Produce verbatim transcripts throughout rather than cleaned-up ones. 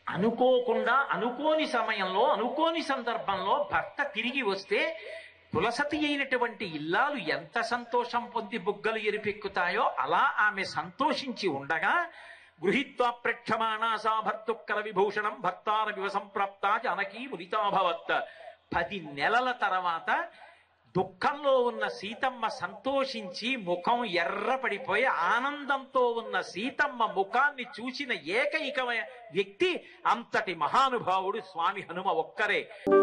అనుకోకుండా అనుకోని సమయంలో అనుకోని సందర్భంలో భర్త తిరిగి వస్తే కులసతి అయినటువంటి ఇల్లాలు ఎంత సంతోషం పొంది బుగ్గలు ఎరిపెక్కుతాయో అలా ఆమె సంతోషించి ఉండగా గృహీత్వా ప్రేక్షమాణా సా భర్తుక్కర విభూషణం భర్తారమివ సంప్రాప్త జానకీ ముదితాభవత్. పది నెలల తర్వాత దుఃఖంలో ఉన్న సీతమ్మ సంతోషించి ముఖం ఎర్రపడిపోయి ఆనందంతో ఉన్న సీతమ్మ ముఖాన్ని చూసిన ఏకైక వ్యక్తి అంతటి మహానుభావుడు స్వామి హనుమ ఒక్కరే.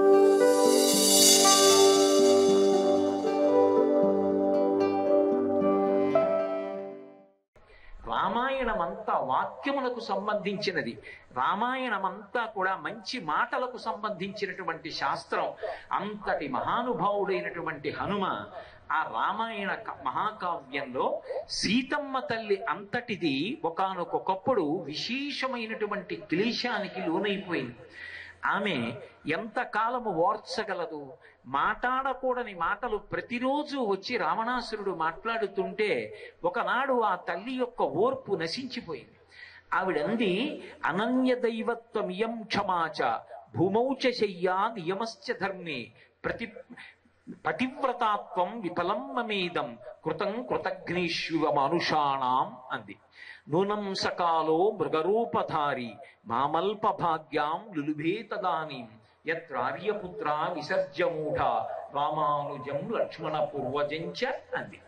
రామాయణమంతా వాక్యములకు సంబంధించినది. రామాయణమంతా కూడా మంచి మాటలకు సంబంధించినటువంటి శాస్త్రం. అంతటి మహానుభావుడైనటువంటి హనుమ ఆ రామాయణ మహాకావ్యంలో సీతమ్మ తల్లి అంతటిది ఒకానొకప్పుడు విశేషమైనటువంటి క్లేశానికి లోనైపోయింది. ఆమె ఎంతకాలము ఓర్చగలదు? మాట్లాడకూడని మాటలు ప్రతిరోజు వచ్చి రావణాసురుడు మాట్లాడుతుంటే ఒకనాడు ఆ తల్లి యొక్క ఓర్పు నశించిపోయింది. ఆవిడంది, అనన్య దైవత్వమియం క్షమాచ భూమౌచ శయ్యా నియమశ్చ ధర్మే ప్రతి పతివ్రతాత్వం విఫలం మమేదం కృతం కృతఘ్నేష్యువ మనుషాణం అంది. నూనం సకాలో మృగరూపధారి మామల్ప భాగ్యాం లులుభే తదానీం యత్రార్యపుత్ర విసర్జమూఢ రామానుజం లక్ష్మణ పూర్వజంచ అంది.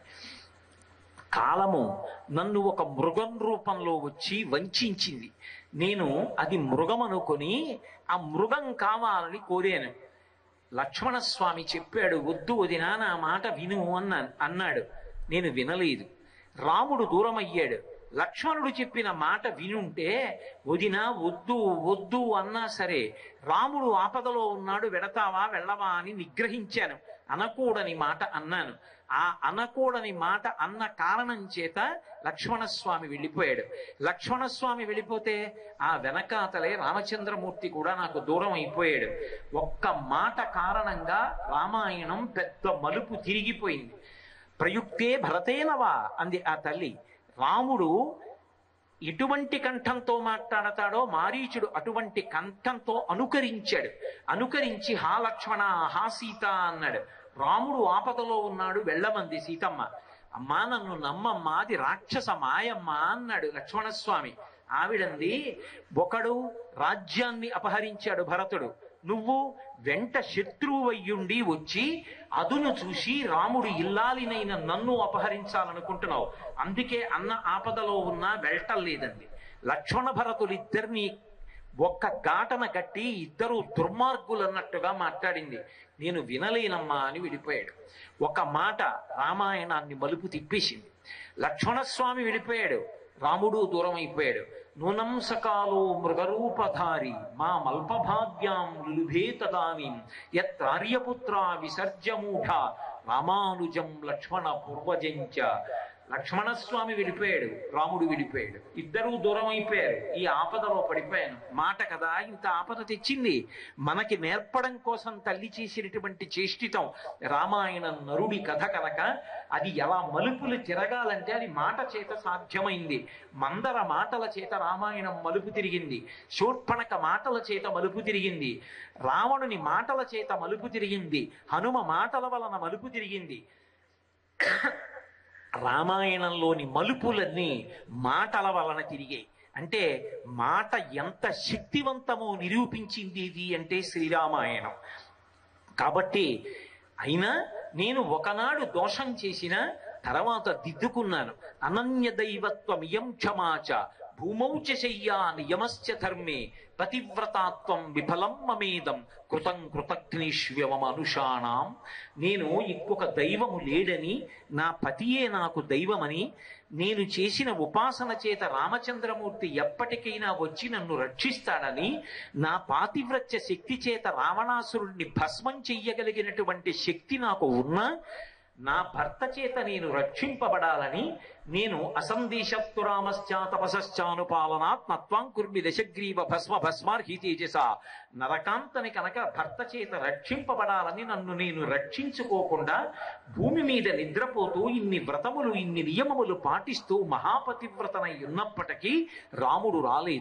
కాలము నన్ను ఒక మృగం రూపంలో వచ్చి వంచింది. నేను అది మృగం అనుకొని ఆ మృగం కావాలని కోరాను. లక్ష్మణస్వామి చెప్పాడు, వద్దు వదినా, నా మాట విను అన్నా అన్నాడు. నేను వినలేదు. రాముడు దూరం అయ్యాడు. లక్ష్మణుడు చెప్పిన మాట వినుంటే వదినా వద్దు వద్దు అన్నా సరే, రాముడు ఆపదలో ఉన్నాడు, వెడతావా వెళ్ళవా అని నిగ్రహించాను. అనకూడని మాట అన్నాను. ఆ అనకూడని మాట అన్న కారణం చేత లక్ష్మణస్వామి వెళ్ళిపోయాడు. లక్ష్మణస్వామి వెళ్ళిపోతే ఆ వెనకాతలే రామచంద్రమూర్తి కూడా నాకు దూరం అయిపోయాడు. ఒక్క మాట కారణంగా రామాయణం పెద్ద మలుపు తిరిగిపోయింది. ప్రయుక్తే భరతేనవా అంది ఆ తల్లి. రాముడు ఎటువంటి కంఠంతో మాట్లాడతాడో మారీచుడు అటువంటి కంఠంతో అనుకరించాడు. అనుకరించి హా లక్ష్మణ హా సీత అన్నాడు. రాముడు ఆపదలో ఉన్నాడు, వెళ్ళమంది సీతమ్మ. అమ్మా నన్ను నమ్మమ్మా, అది రాక్షస మాయమ్మ అన్నాడు లక్ష్మణస్వామి. ఆవిడంది, ఒకడు రాజ్యాన్ని అపహరించాడు భరతుడు, నువ్వు వెంట శత్రువయ్యుండి వచ్చి అదును చూసి రాముడు ఇల్లాలినైన నన్ను అపహరించాలనుకుంటున్నావు, అందుకే అన్న ఆపదలో ఉన్నా వెళ్ళటంలేదండి. లక్ష్మణ భరతులిద్దరినీ ఒక్క ఘాటన కట్టి ఇద్దరు దుర్మార్గులు అన్నట్టుగా మాట్లాడింది. నేను వినలేనమ్మా అని విడిపోయాడు. ఒక మాట రామాయణాన్ని మలుపు తిప్పేసింది. లక్ష్మణస్వామి వెళ్ళిపోయాడు, రాముడు దూరం అయిపోయాడు. నూనం సకాలో మృగరూపధారి మా మల్పభాగ్యాం లులుభే తదానీం యత్రార్యపుత్ర విసర్జమూఢ రామానుజం లక్ష్మణ పూర్వజంచ. లక్ష్మణస్వామి వెళ్ళిపోయాడు, రాముడు వెళ్ళిపోయాడు, ఇద్దరూ దూరం అయిపోయారు. ఈ ఆపదలో పడిపోయాను. మాట కదా ఇంత ఆపద తెచ్చింది. మనకి నేర్పడం కోసం తల్లి చేసినటువంటి చేష్టితం రామాయణం నరుడి కథ కనుక అది ఎలా మలుపులు తిరగాలంటే అది మాట చేత సాధ్యమైంది. మందర మాటల చేత రామాయణం మలుపు తిరిగింది. శూర్పణక మాటల చేత మలుపు తిరిగింది. రావణుని మాటల చేత మలుపు తిరిగింది. హనుమ మాటల వలన మలుపు తిరిగింది. రామాయణంలోని మలుపులన్నీ మాటల వలన తిరిగాయి. అంటే మాట ఎంత శక్తివంతమో నిరూపించింది ఇది అంటే శ్రీరామాయణం. కాబట్టి అయినా నేను ఒకనాడు దోషం చేసిన తర్వాత దిద్దుకున్నాను. అనన్య దైవత్వమియం క్షమాచ భూమౌచ శయ్యా నియమశ్చ ధర్మే పతివ్రతాత్వం విఫలం మమేదం కృతం కృతఘ్నేష్వ్యవమనుషాణం. నేను ఇంకొక దైవము లేడని, నా పతియే నాకు దైవమని, నేను చేసిన ఉపాసన చేత రామచంద్రమూర్తి ఎప్పటికైనా వచ్చి నన్ను రక్షిస్తాడని, నా పాతివ్రత్య శక్తి చేత రావణాసురుణ్ణి భస్మం చెయ్యగలిగినటువంటి శక్తి నాకు ఉన్నా నా భర్త చేత నేను రక్షింపబడాలని నేను అసందేశత్తు రామశ్చా తపశ్చానుపాలనాత్ నత్వాం కుర్మి దశగ్రీవ భస్మ భస్మార్హి తేజస. నరకాంతని కనుక భర్త చేత రక్షింపబడాలని నన్ను నేను రక్షించుకోకుండా భూమి మీద నిద్రపోతూ ఇన్ని వ్రతములు ఇన్ని నియమములు పాటిస్తూ మహాపతివ్రతనై ఉన్నప్పటికీ రాముడు రాలేదు.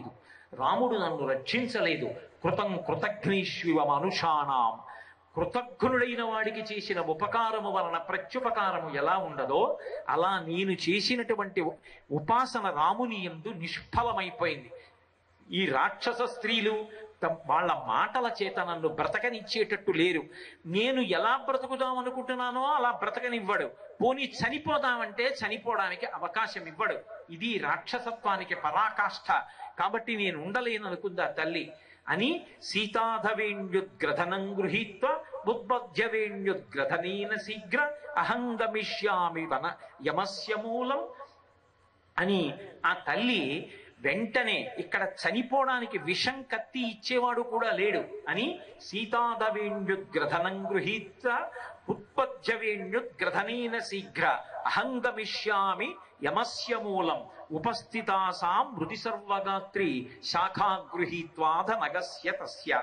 రాముడు నన్ను రక్షించలేదు. కృతం కృతఘ్నీష్వివ మనుషాణం, కృతజ్ఞుడైన వాడికి చేసిన ఉపకారము వలన ప్రత్యుపకారము ఎలా ఉండదో అలా నేను చేసినటువంటి ఉపాసన రాముని యందు నిష్ఫలమైపోయింది. ఈ రాక్షస స్త్రీలు వాళ్ళ మాటల చేత నన్ను బ్రతకనిచ్చేటట్టు లేరు. నేను ఎలా బ్రతుకుదామనుకుంటున్నానో అలా బ్రతకనివ్వడు. పోనీ చనిపోదామంటే చనిపోవడానికి అవకాశం ఇవ్వడు. ఇది రాక్షసత్వానికి పరాకాష్ఠ. కాబట్టి నేను ఉండలేననుకుందా తల్లి అని సీతాధవేణ్యుద్గ్రథనం గృహీత్వ బుద్ధ్యవేణ్యుద్గ్రథనేన శీఘ్ర అహం గమిష్యామి వన యమస్య మూలం అని ఆ తల్లి వెంటనే ఇక్కడ చనిపోవడానికి విషం కత్తి ఇచ్చేవాడు కూడా లేడు అని సీతాధవేణ్యుద్గ్రథనం గృహీత్వ ఉత్పద్యవేణ్యుద్గ్రథనేన శీఘ్ర అహం గమిష్యామి యమస్య మూలం ఉపస్థితాసాం మృతి సర్వగాత్రి శాఖా గృహీత్వాధ నగస్య తస్య.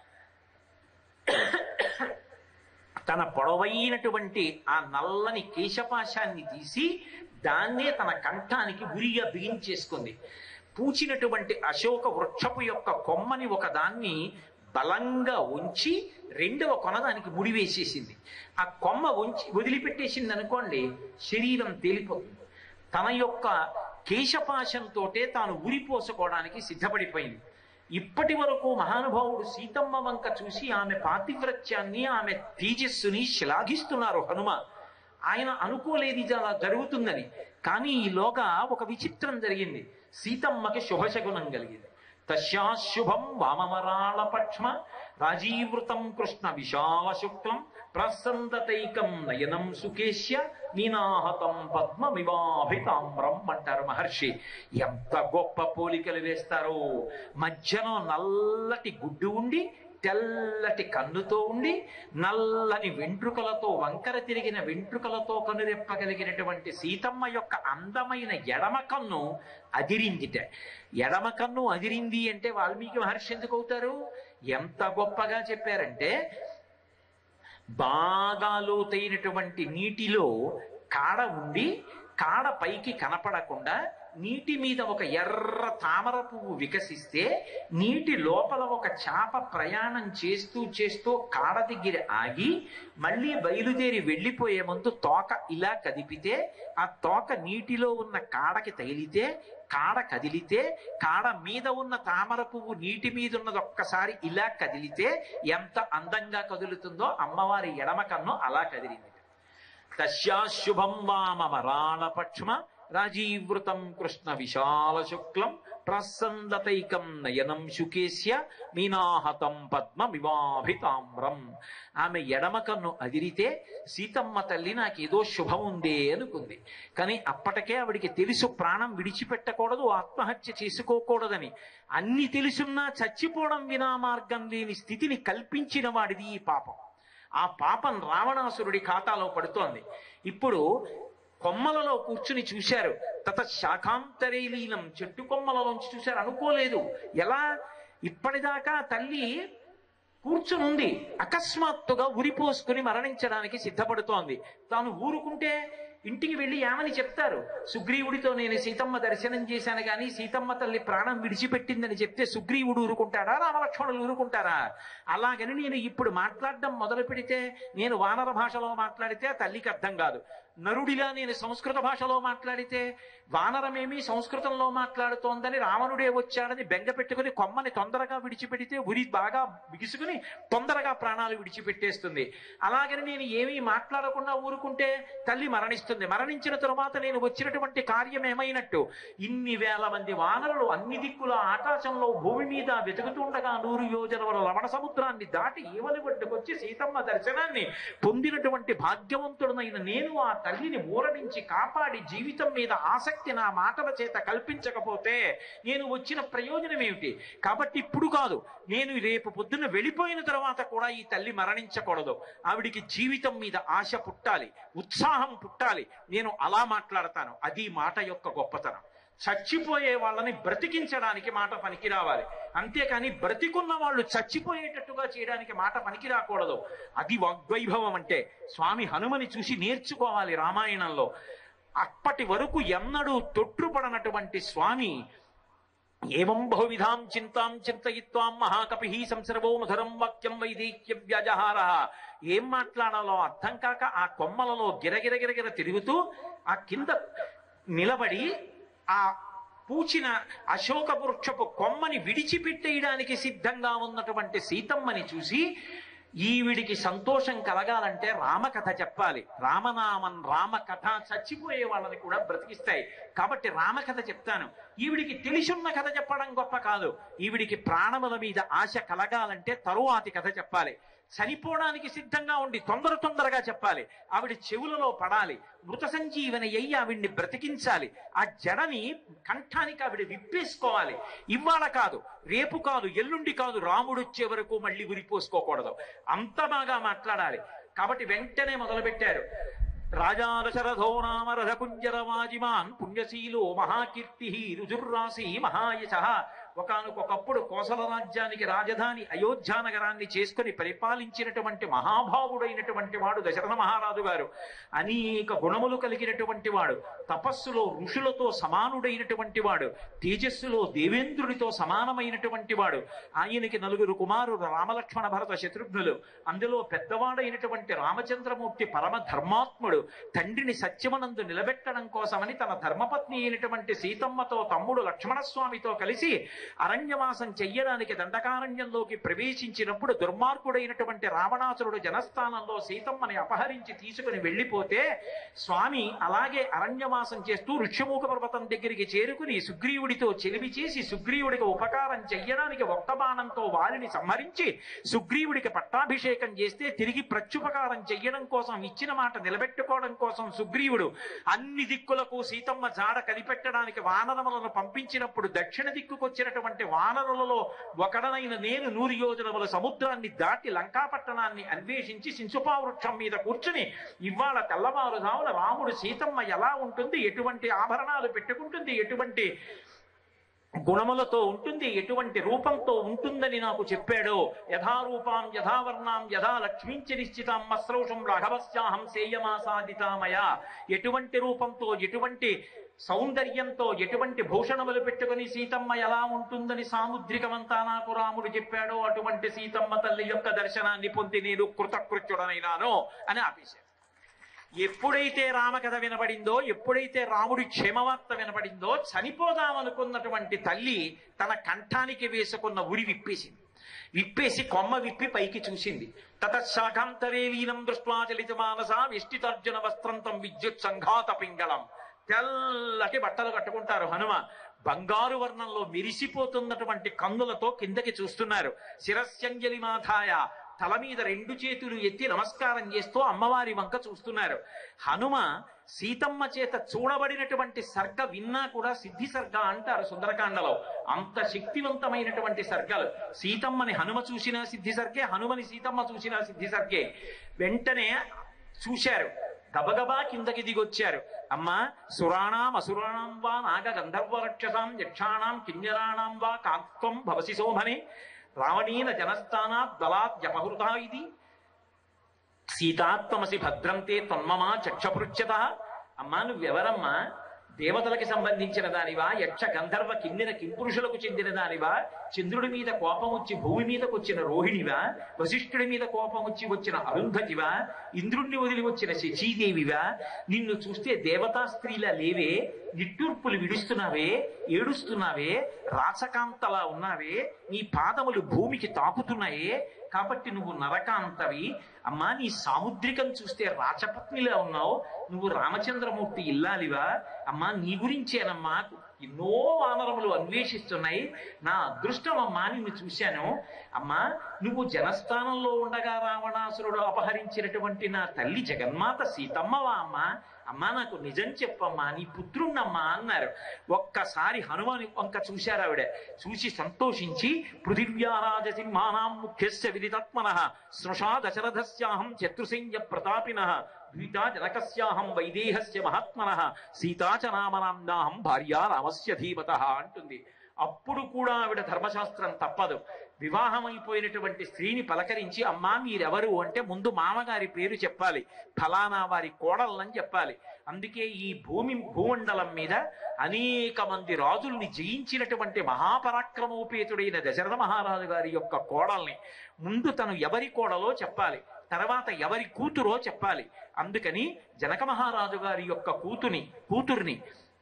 తన పొడవైనటువంటి ఆ నల్లని కేశపాశాన్ని తీసి దాన్నే తన కంఠానికి ఉరిగా బిగించేసుకుంది. పూచినటువంటి అశోక వృక్షపు యొక్క కొమ్మని ఒకదాన్ని బలంగా ఉంచి రెండవ కొనదానికి ముడివేసేసింది. ఆ కొమ్మ ఉంచి వదిలిపెట్టేసింది అనుకోండి, శరీరం తేలిపోతుంది. తన యొక్క కేశపాశంతో తాను ఉరిపోసుకోవడానికి సిద్ధపడిపోయింది. ఇప్పటి వరకు మహానుభావుడు సీతమ్మ వంక చూసి ఆమె పాతివ్రత్యాన్ని, ఆమె తేజస్సుని శ్లాఘిస్తున్నారు హనుమ. ఆయన అనుకోలేదు ఇది అలా జరుగుతుందని. కానీ ఈలోగా ఒక విచిత్రం జరిగింది. సీతమ్మకి శుభశగునం కలిగింది. తస్యాశుభం వామవరాళ పక్ష్మ రాజీవృతం కృష్ణ విశాల శుక్లం ప్రసందతైకం నయనం సుకేశ్య నీనాహతం పద్మమివాభితామ్రం అంటారు మహర్షి. ఎంత గొప్ప పోలికలు వేస్తారో! మధ్యలో నల్లటి గుడ్డు ఉండి, తెల్లటి కన్నుతో ఉండి, నల్లని వెంట్రుకలతో, వంకర తిరిగిన వెంట్రుకలతో కనురెప్పగలిగినటువంటి సీతమ్మ యొక్క అందమైన ఎడమ కన్ను అదిరిందిట. ఎడమ కన్ను అదిరింది అంటే వాల్మీకి మహర్షి ఎందుకు అవుతారు? ఎంత గొప్పగా చెప్పారంటే, బాగా లోతైనటువంటి నీటిలో కాడ ఉండి కాడ పైకి కనపడకుండా నీటి మీద ఒక ఎర్ర తామర పువ్వు వికసిస్తే నీటి లోపల ఒక చాప ప్రయాణం చేస్తూ చేస్తూ కాడ దగ్గర ఆగి మళ్ళీ బయలుదేరి వెళ్ళిపోయే ముందు తోక ఇలా కదిపితే ఆ తోక నీటిలో ఉన్న కాడకి తగిలితే, కాడ కదిలితే, కాడ మీద ఉన్న తామర పువ్వు నీటి మీద ఉన్నది ఒక్కసారి ఇలా కదిలితే ఎంత అందంగా కదులుతుందో అమ్మవారి ఎడమ కన్ను అలా కదిలింది. తస్యాశుభం వామవరాళ పక్ష్మ రాజీవృతం కృష్ణ విశాల శుక్లం ప్రసందతైకం నయనం శుకేశ్య మీనాహతం పద్మమివాభితామ్రం. ఆమె ఎడమ కన్ను అదిరితే సీతమ్మ తల్లి నాకేదో శుభం ఉందే అనుకుంది. కానీ అప్పటికే ఆవిడికి తెలుసు ప్రాణం విడిచిపెట్టకూడదు, ఆత్మహత్య చేసుకోకూడదని. అన్ని తెలుసున్నా చచ్చిపోవడం వినా మార్గం లేని స్థితిని కల్పించిన వాడిది ఈ పాపం. ఆ పాపం రావణాసురుడి ఖాతాలో పడుతోంది. ఇప్పుడు కొమ్మలలో కూర్చుని చూశారు. తత శాఖాంతరేలీనం, చెట్టు కొమ్మలలోంచి చూశారు. అనుకోలేదు. ఎలా? ఇప్పటిదాకా తల్లి కూర్చునుంది, అకస్మాత్తుగా ఉరిపోసుకుని మరణించడానికి సిద్ధపడుతోంది. తాను ఊరుకుంటే ఇంటికి వెళ్ళి ఏమని చెప్తారు? సుగ్రీవుడితో నేను సీతమ్మ దర్శనం చేశాను కానీ సీతమ్మ తల్లి ప్రాణం విడిచిపెట్టిందని చెప్తే సుగ్రీవుడు ఊరుకుంటాడా, రామలక్ష్మణులు ఊరుకుంటారా? అలాగని నేను ఇప్పుడు మాట్లాడడం మొదలు పెడితే, నేను వానర భాషలో మాట్లాడితే ఆ తల్లికి అర్థం కాదు. నరుడిలా నేను సంస్కృత భాషలో మాట్లాడితే వానరమేమి సంస్కృతంలో మాట్లాడుతోందని రావణుడే వచ్చాడని బెంగ పెట్టుకుని కొమ్మని తొందరగా విడిచిపెడితే ఉరి బాగా బిగుసుకుని తొందరగా ప్రాణాలు విడిచిపెట్టేస్తుంది. అలాగని నేను ఏమీ మాట్లాడకుండా ఊరుకుంటే తల్లి మరణిస్తుంది. మరణించిన తరువాత నేను వచ్చినటువంటి కార్యం ఏమైనట్టు? ఇన్ని వేల మంది వానరులు అన్ని దిక్కుల ఆకాశంలో భూమి మీద వెతుకుతుండగా నూరు యోజనల లవణ సముద్రాన్ని దాటి ఈవలి ఒడ్డుకొచ్చి సీతమ్మ దర్శనాన్ని పొందినటువంటి భాగ్యవంతుడనైన నేను ఆ తల్లిని ఊరడించి కాపాడి జీవితం మీద ఆసక్తి నా మాటల చేత కల్పించకపోతే నేను వచ్చిన ప్రయోజనం ఏమిటి? కాబట్టి ఇప్పుడు కాదు, నేను రేపు పొద్దున్న వెళ్ళిపోయిన తర్వాత కూడా ఈ తల్లి మరణించకూడదు. ఆవిడికి జీవితం మీద ఆశ పుట్టాలి, ఉత్సాహం పుట్టాలి. నేను అలా మాట్లాడతాను. అది మాట యొక్క గొప్పతనం. చచ్చిపోయే వాళ్ళని బ్రతికించడానికి మాట పనికి రావాలి, అంతేకాని బ్రతికున్న వాళ్ళు చచ్చిపోయేటట్టుగా చేయడానికి మాట పనికి రాకూడదు. అది వాగ్వైభవం అంటే. స్వామి హనుమని చూసి నేర్చుకోవాలి రామాయణంలో. అప్పటి వరకు ఎన్నడూ తొట్టుపడనటువంటి స్వామి ఏవం బహువిధాం చింతాం చింతయిత్వాం మహాకపి సంసర్వో మధురం వాక్యం వైదేహ్య వ్యాజహార. ఏం మాట్లాడాలో అర్థం కాక ఆ కొమ్మలలో గిరగిర గిరగిర తిరుగుతూ ఆ కింద నిలబడి ఆ పూచిన అశోక వృక్షపు కొమ్మని విడిచిపెట్టేయడానికి సిద్ధంగా ఉన్నటువంటి సీతమ్మని చూసి, ఈవిడికి సంతోషం కలగాలంటే రామకథ చెప్పాలి. రామనామం రామకథ చచ్చిపోయే వాళ్ళని కూడా బ్రతికిస్తాయి. కాబట్టి రామకథ చెప్తాను. ఈవిడికి తెలిసున్న కథ చెప్పడం గొప్ప కాదు. ఈవిడికి ప్రాణముల మీద ఆశ కలగాలంటే తరువాతి కథ చెప్పాలి. చనిపోవడానికి సిద్ధంగా ఉండి తొందర తొందరగా చెప్పాలి. ఆవిడ చెవులలో పడాలి. మృత సంజీవని అయ్యి ఆవిడ్ని బ్రతికించాలి. ఆ జడని కంఠానికి ఆవిడ విప్పేసుకోవాలి. ఇవాళ కాదు, రేపు కాదు, ఎల్లుండి కాదు, రాముడు వచ్చే వరకు మళ్ళీ ఉరిపోసుకోకూడదు. అంత బాగా మాట్లాడాలి. కాబట్టి వెంటనే మొదలుపెట్టారు. రాజా దశరథో నామ రథకుంజరవాజిమాన్ పుణ్యశీలో మహాకీర్తి రుజుర్రాసి మహాయశః. ఒకానొకప్పుడు కోసల రాజ్యానికి రాజధాని అయోధ్యా నగరాన్ని చేసుకుని పరిపాలించినటువంటి మహాభావుడైనటువంటి వాడు దశరథ మహారాజు గారు. అనేక గుణములు కలిగినటువంటి వాడు, తపస్సులో ఋషులతో సమానుడైనటువంటి వాడు, తేజస్సులో దేవేంద్రుడితో సమానమైనటువంటి వాడు. ఆయనకి నలుగురు కుమారుడు రామలక్ష్మణ భరత శత్రుఘ్నులు. అందులో పెద్దవాడైనటువంటి రామచంద్రమూర్తి పరమ ధర్మాత్ముడు. తండ్రిని సత్యమనందు నిలబెట్టడం కోసమని తన ధర్మపత్ని అయినటువంటి సీతమ్మతో తమ్ముడు లక్ష్మణస్వామితో కలిసి అరణ్యవాసం చెయ్యడానికి దండకారణ్యంలోకి ప్రవేశించినప్పుడు దుర్మార్గుడైనటువంటి రావణాసురుడు జనస్థానంలో సీతమ్మని అపహరించి తీసుకుని వెళ్లిపోతే స్వామి అలాగే అరణ్యవాసం చేస్తూ ఋష్యమూక పర్వతం దగ్గరికి చేరుకుని సుగ్రీవుడితో చెలిమి చేసి సుగ్రీవుడికి ఉపకారం చెయ్యడానికి ఒక్క బాణంతో వారిని సంహరించి సుగ్రీవుడికి పట్టాభిషేకం చేస్తే తిరిగి ప్రత్యుపకారం చెయ్యడం కోసం ఇచ్చిన మాట నిలబెట్టుకోవడం కోసం సుగ్రీవుడు అన్ని దిక్కులకు సీతమ్మ జాడ కనిపెట్టడానికి వానరములను పంపించినప్పుడు దక్షిణ దిక్కుకొచ్చిన వానరులలో ఒకడనైన నేను నూరు యోజనముల సముద్రాన్ని దాటి లంకాపట్టణాన్ని అన్వేషించి సించుపా వృక్షం మీద కూర్చుని ఇవాళ తెల్లవారుజామున రాముడు సీతమ్మ ఎలా ఉంటుంది, ఎటువంటి ఆభరణాలు పెట్టుకుంటుంది, ఎటువంటి గుణములతో ఉంటుంది, ఎటువంటి రూపంతో ఉంటుందని నాకు చెప్పాడో. యథారూపాం యథావర్ణాం యథా లక్ష్మీంచ నిశ్చితాం మస్రౌషం రాఘవస్యాహం సేయమాసాదితామయ. ఎటువంటి రూపంతో, ఎటువంటి సౌందర్యంతో, ఎటువంటి భూషణములు పెట్టుకుని సీతమ్మ ఎలా ఉంటుందని సాముద్రికమంతా నాకు రాముడు చెప్పాడో అటువంటి సీతమ్మ తల్లి యొక్క దర్శనాన్ని పొంది నేను కృతకృత్యుడనైనాను అని ఆపేశాడు. ఎప్పుడైతే రామకథ వినబడిందో, ఎప్పుడైతే రాముడి క్షేమవార్త వినబడిందో, చనిపోదామనుకున్నటువంటి తల్లి తన కంఠానికి వేసుకున్న ఉరి విప్పేసింది. విప్పేసి కొమ్మ విప్పి పైకి చూసింది. తతశాఖాంతరే లీనం దృష్ట్వా చలిత మానస విష్టితార్జున వస్త్రంతం విద్యుత్ సంఘాత పింగళం. తెల్లటి బట్టలు కట్టుకుంటారు హనుమ. బంగారు వర్ణంలో మెరిసిపోతున్నటువంటి కన్నులతో కిందకి చూస్తున్నారు. శిరస్యంజలి మాథాయ, తల మీద రెండు చేతులు ఎత్తి నమస్కారం చేస్తూ అమ్మవారి వంక చూస్తున్నారు. హనుమ సీతమ్మ చేత చూడబడినటువంటి సర్గ విన్నా కూడా సిద్ధి సర్గ అంటారు సుందరకాండలో. అంత శక్తివంతమైనటువంటి సర్గలు. సీతమ్మని హనుమ చూసినా సిద్ధి సర్గే, హనుమని సీతమ్మ చూసినా సిద్ధి సర్గే. వెంటనే చూశారు, గబగబా కిందకి దిగొచ్చారు. అమ్మా, సురాణాం అసురాణం వా నాగ గంధర్వ రక్షసాం యక్షాణాం కిన్నెరాణాం వా కాత్వం భవసి శోభనే రావణీన జనస్థానాత్ బలాద్యపహృతా ఇది సీతాత్మసి భద్రంతే తన్మమా చక్షపృచ్యత. అమ్మా, నువ్వెవరమ్మా? దేవతలకి సంబంధించిన దానివా? యక్ష గంధర్వ కిన్నెర కింపురుషులకు చెందిన దానివా? చంద్రుడి మీద కోపం వచ్చి భూమి మీదకు వచ్చిన రోహిణివా? వశిష్ఠుడి మీద కోపం వచ్చి వచ్చిన అరుంధతివా? ఇంద్రుణ్ణి వదిలి వచ్చిన శచీదేవివా? నిన్ను చూస్తే దేవతా స్త్రీలా లేవే, నిట్టూర్పులు విడుస్తున్నావే, ఏడుస్తున్నావే, రాచకాంతలా ఉన్నావే, నీ పాదములు భూమికి తాకుతున్నాయే, కాబట్టి నువ్వు నరకాంతవి. అమ్మా, నీ సాముద్రికం చూస్తే రాచపత్నిలా ఉన్నావు, నువ్వు రామచంద్రమూర్తి ఇల్లాలివా? అమ్మా, నీ గురించేనమ్మా ఎన్నో వానరములు అన్వేషిస్తున్నాయి. నా అదృష్టం అమ్మా నిన్ను చూశాను. అమ్మా, నువ్వు జనస్థానంలో ఉండగా రావణాసురుడు అపహరించినటువంటి నా తల్లి జగన్మాత సీతమ్మవా అమ్మా? అమ్మా, నాకు నిజం చెప్పమ్మా, నీ పుత్రుణ్ణమ్మా అన్నారు. ఒక్కసారి హనుమాని వంక చూశారు ఆవిడ. చూసి సంతోషించి పృథివ్యారాజసింహానాం ముఖ్యస్య విదితాత్మనః స్నుషా దశరథస్యాహం శత్రుసైన్య ప్రతాపినః ద్వితా జనకస్యాహం వైదేహస్య మహాత్మనః సీతా చ నామనామ్నాహం భార్యా రామస్య ధీమతః అంటుంది. అప్పుడు కూడా ఆవిడ ధర్మశాస్త్రం తప్పదు. వివాహమైపోయినటువంటి స్త్రీని పలకరించి, అమ్మా మీరెవరు అంటే ముందు మామగారి పేరు చెప్పాలి, ఫలానా వారి కోడళ్ళని చెప్పాలి. అందుకే ఈ భూమి భూమండలం మీద అనేక మంది రాజుల్ని జయించినటువంటి మహాపరాక్రమోపేతుడైన దశరథ మహారాజు గారి యొక్క కోడల్ని ముందు తను ఎవరి కోడలో చెప్పాలి, తర్వాత ఎవరి కూతురో చెప్పాలి. అందుకని జనక మహారాజు గారి యొక్క కూతుని కూతుర్ని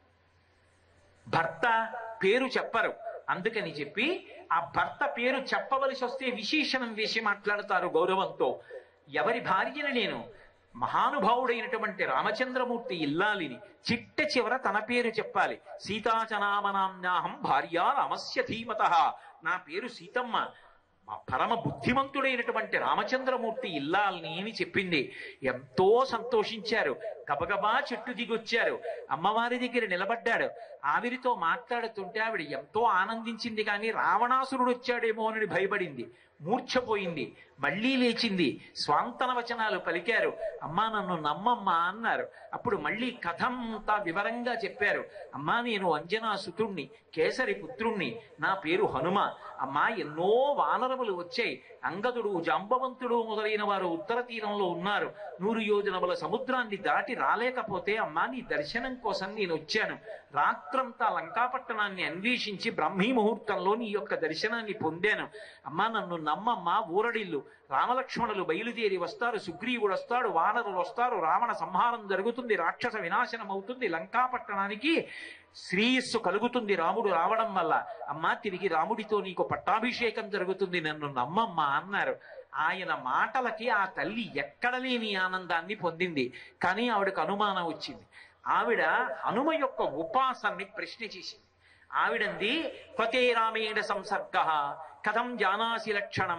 భర్త పేరు చెప్పరు. అందుకని చెప్పి ఆ భర్త పేరు చెప్పవలసి వస్తే విశేషణం వేసి మాట్లాడతారు గౌరవంతో. ఎవరి భార్యని నేను మహానుభావుడైనటువంటి రామచంద్రమూర్తి ఇల్లాలిని చిట్ట చివర తన పేరు చెప్పాలి. సీతాచనామనామ్నాహం భార్య రామస్య ధీమతః, నా పేరు సీతమ్మ, పరమ బుద్ధిమంతుడైనటువంటి రామచంద్రమూర్తి ఇల్లాలని అని చెప్పింది. ఎంతో సంతోషించారు. గబగబా చెట్టు దిగొచ్చారు. అమ్మవారి దగ్గర నిలబడ్డాడు. ఆవిరితో మాట్లాడుతుంటే ఆవిడ ఎంతో ఆనందించింది. కానీ రావణాసురుడు వచ్చాడేమో అని భయపడింది. మూర్ఛపోయింది. మళ్లీ లేచింది. స్వాంతన వచనాలు పలికారు. అమ్మా నన్ను నమ్మమ్మా అన్నారు. అప్పుడు మళ్ళీ కథంతా వివరంగా చెప్పారు. అమ్మా నేను అంజనా సుతుణ్ణి, కేసరి పుత్రుణ్ణి, నా పేరు హనుమ. అమ్మా ఎన్నో వానరములు వచ్చాయి. అంగదుడు, జాంబవంతుడు మొదలైన వారు ఉత్తర తీరంలో ఉన్నారు. నూరు యోజనముల సముద్రాన్ని దాటి రాలేకపోతే అమ్మా నీ దర్శనం కోసం నేను వచ్చాను. రాత్రంతా లంకాపట్టణాన్ని అన్వేషించి బ్రహ్మీ ముహూర్తంలో నీ యొక్క దర్శనాన్ని పొందాను. అమ్మా నన్ను నమ్మమ్మా, ఊరడిల్లు. రామలక్ష్మణులు బయలుదేరి వస్తారు. సుగ్రీవుడు వస్తాడు, వానరులు వస్తారు, రావణ సంహారం జరుగుతుంది, రాక్షస వినాశనం అవుతుంది, లంకాపట్టణానికి శ్రేయస్సు కలుగుతుంది రాముడు రావడం వల్ల. అమ్మా తిరిగి రాముడితో నీకు పట్టాభిషేకం జరుగుతుంది, నన్ను నమ్మమ్మా అన్నారు. ఆయన మాటలకి ఆ తల్లి ఎక్కడ లేని ఆనందాన్ని పొందింది. కానీ ఆవిడకు అనుమానం వచ్చింది. ఆవిడ హనుమ యొక్క ఉపాసనని ప్రశ్న చేసింది. ఆవిడంది క్వతే రామేణ సంసర్గ కథం జానాసి లక్షణం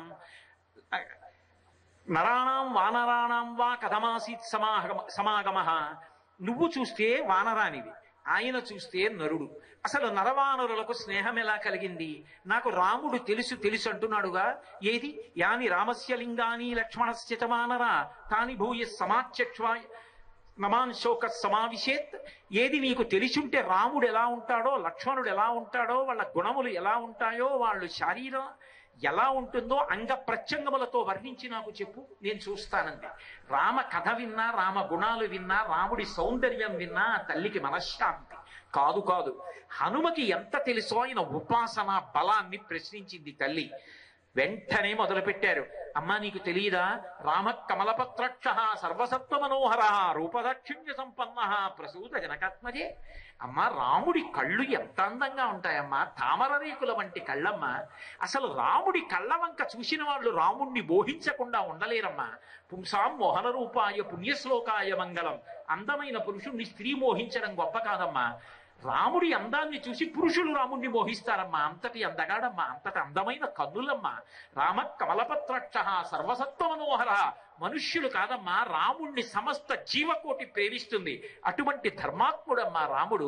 నరాణం వానరాణం వా కథమాసీత్ సమాగమ సమాగమ. నువ్వు చూస్తే వానరానివి, ఆయన చూస్తే నరుడు. అసలు నరవానరులకు స్నేహం ఎలా కలిగింది? నాకు రాముడు తెలుసు తెలుసు అంటున్నాడుగా. ఏది యాని రామస్య లింగాని లక్ష్మణస్య చ వానరా తాని భూయ సమాచక్ష్వా నమాన్ శోక సమావిశేత్. ఏది నీకు తెలిసుంటే రాముడు ఎలా ఉంటాడో, లక్ష్మణుడు ఎలా ఉంటాడో, వాళ్ళ గుణములు ఎలా ఉంటాయో, వాళ్ళు శరీరం ఎలా ఉంటుందో అంగ ప్రత్యంగములతో వర్ణించి నాకు చెప్పు, నేను చూస్తానంది. రామ కథ విన్నా, రామ గుణాలు విన్నా, రాముడి సౌందర్యం విన్నా ఆ తల్లికి మనశ్శాంతి కాదు కాదు. హనుమకి ఎంత తెలుసో ఆయన ఉపాసన బలాన్ని ప్రశ్నించింది తల్లి. వెంటనే మొదలుపెట్టారు. అమ్మా నీకు తెలియదా, రామ కమలపత్రక్ష సర్వసత్వ మనోహర రూపదాక్షిణ్య సంపన్న ప్రసూత జనకాత్మజే. అమ్మా రాముడి కళ్ళు ఎంత అందంగా ఉంటాయమ్మా, తామర రేకుల వంటి కళ్ళమ్మా. అసలు రాముడి కళ్ళ వంక చూసిన వాళ్ళు రాముణ్ణి మోహించకుండా ఉండలేరమ్మా. పుంసాం మోహన రూపాయ పుణ్యశ్లోకాయ మంగళం. అందమైన పురుషుణ్ణి స్త్రీ మోహించడం గొప్ప కాదమ్మా. రాముడి అందాన్ని చూసి పురుషులు రాముణ్ణి మోహిస్తారమ్మా. అంతటి అందగాడమ్మా, అంతటి అందమైన కన్నులమ్మా. రామ కమలపత్రక్ష సర్వసత్వ మనోహర. మనుష్యులు కాదమ్మా, రాముణ్ణి సమస్త జీవకోటి ప్రేమిస్తుంది. అటువంటి ధర్మాత్ముడమ్మా రాముడు.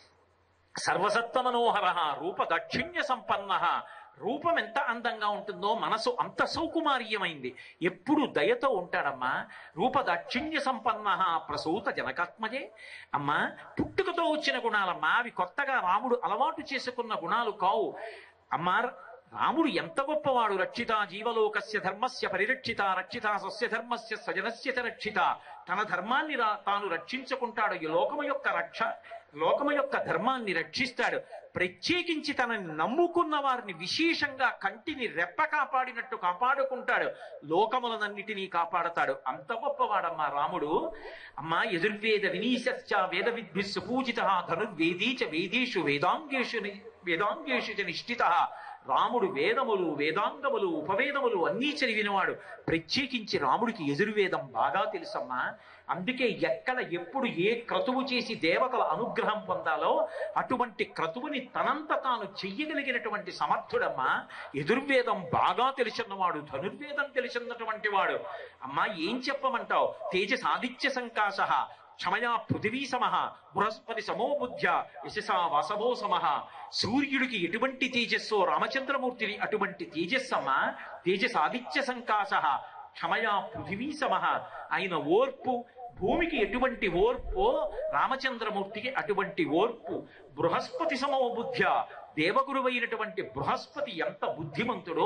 సర్వసత్వ మనోహర రూప దక్షిణ్య సంపన్న. రూపం ఎంత అందంగా ఉంటుందో మనసు అంత సౌకుమార్యమైంది. ఎప్పుడు దయతో ఉంటాడమ్మా. రూప దాక్షిణ్య సంపన్న ప్రసూత జనకాత్మజే. అమ్మా పుట్టుకతో వచ్చిన గుణాలమ్మా, అవి కొత్తగా రాముడు అలవాటు చేసుకున్న గుణాలు కావు. అమ్మా రాముడు ఎంత గొప్పవాడు. రక్షిత జీవలోకస్య ధర్మస్య పరిరక్షిత రక్షిత సస్య ధర్మస్య స్వజనస్య చ రక్షిత. తన ధర్మాన్ని తాను రక్షించుకుంటాడు. ఈ లోకము యొక్క రక్ష లోకము యొక్క ధర్మాన్ని రక్షిస్తాడు. ప్రత్యేకించి తనని నమ్ముకున్న వారిని విశేషంగా కంటిని రెప్ప కాపాడినట్టు కాపాడుకుంటాడు. లోకములనన్నిటినీ కాపాడతాడు. అంత గొప్పవాడమ్మా రాముడు. అమ్మా యజుర్వేద వినీశ్చ వేద విద్భిస్సు పూజిత ధనుర్వేదీ చ వేదేషు వేదాంగేషు వేదాంగేషు చ నిష్ఠిత. రాముడు వేదములు వేదాంగములు ఉపవేదములు అన్నీ చదివినవాడు. ప్రత్యేకించి రాముడికి యజుర్వేదం బాగా తెలుసమ్మా. అందుకే ఎక్కడ ఎప్పుడు ఏ క్రతువు చేసి దేవతల అనుగ్రహం పొందాలో అటువంటి క్రతువుని తనంత తాను చెయ్యగలిగినటువంటి సమర్థుడమ్మా. యజుర్వేదం బాగా తెలిసిన్నవాడు, ధనుర్వేదం తెలిసినటువంటి వాడు. అమ్మా ఏం చెప్పమంటావు? తేజసాదిత్య సంకాశ క్షమయా పృథివీ సమః బృహస్పతి సమో బుద్ధ్య యశసా వాసవో సమః. సూర్యుడికి ఎటువంటి తేజస్సో రామచంద్రమూర్తిని అటువంటి తేజస్సమ్మా. తేజసాదిత్య సంకాశ క్షమయా పృథివీ సమః. ఆయన ఓర్పు, భూమికి ఎటువంటి ఓర్పో రామచంద్రమూర్తికి అటువంటి ఓర్పు. బృహస్పతి సమో బుద్ధ్య. దేవగురువైనటువంటి బృహస్పతి ఎంత బుద్ధిమంతుడో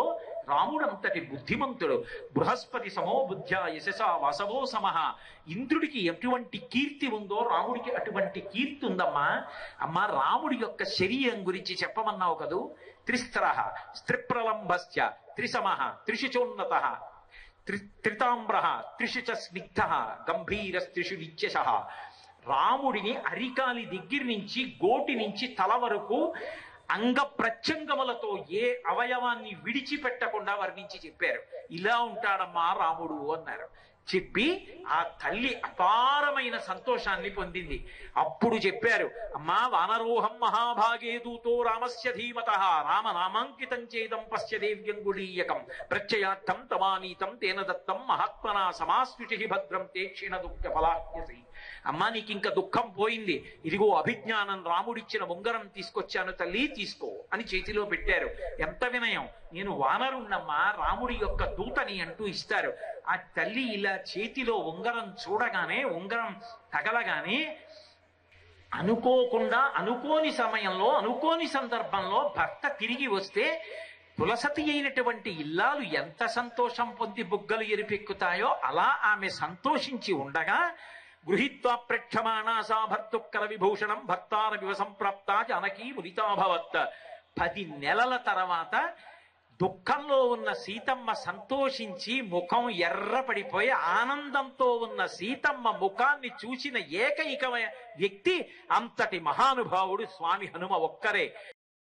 రాముడంతటి బుద్ధిమంతుడు. బృహస్పతి సమో బుద్ధ్యా యశసా వాసవో సమః. ఇంద్రుడికి ఎటువంటి కీర్తి ఉందో రాముడికి అటువంటి కీర్తి ఉందమ్మా. అమ్మా, రాముడి యొక్క శరీరం గురించి చెప్పమన్నావు కదూ. త్రిస్త్ర స్త్రిప్రలంబశ్చ త్రిసమః త్రిశుచోన్నత త్రి త్రితాంబ్ర త్రిషు చ స్నిగ్ధ గంభీరస్త్రిషు నిత్యశః. రాముడిని అరికాలి దగ్గర నుంచి గోటి నుంచి తల వరకు అంగ ప్రత్యంగములతో ఏ అవయవాన్ని విడిచిపెట్టకుండా వర్ణించి చెప్పారు. ఇలా ఉంటాడమ్మా రాముడు అన్నారు. చెప్పి ఆ తల్లి అపారమైన సంతోషాన్ని పొందింది. అప్పుడు చెప్పారు, అమ్మా వానరోహం మహాభాగే దూతో రామస్య ధీమతః రామనామాంకితం చేదం పశ్య దేవ్యంగుళీయకం ప్రత్యయార్థం తమానీతం తేన దత్తం మహాత్మనా సమాశ్రుచి భద్రం తే క్షీణ దుఃఖ ఫలాహ్యసి. అమ్మా, నీకు ఇంకా దుఃఖం పోయింది, ఇదిగో అభిజ్ఞానం రాముడిచ్చిన ఉంగరం తీసుకొచ్చాను తల్లి, తీసుకో అని చేతిలో పెట్టారు. ఎంత వినయం! నేను వానరున్నమ్మా, రాముడి యొక్క దూతని అంటూ ఇస్తారు. ఆ తల్లి ఇలా చేతిలో ఉంగరం చూడగానే, ఉంగరం తగలగానే అనుకోకుండా అనుకోని సమయంలో అనుకోని సందర్భంలో భర్త తిరిగి వస్తే పులసతి అయినటువంటి ఇల్లాలు ఎంత సంతోషం పొంది బుగ్గలు ఎరిపెక్కుతాయో అలా ఆమె సంతోషించి ఉండగా గృహీత్వా ప్రేక్షమాణా సా భర్తుక్కర విభూషణం భర్తారవివ సంప్రాప్త జానకీ ముదితాభవత్. పది నెలల తర్వాత దుఃఖంలో ఉన్న సీతమ్మ సంతోషించి ముఖం ఎర్రపడిపోయి ఆనందంతో ఉన్న సీతమ్మ ముఖాన్ని చూసిన ఏకైక వ్యక్తి అంతటి మహానుభావుడు స్వామి హనుమ ఒక్కరే.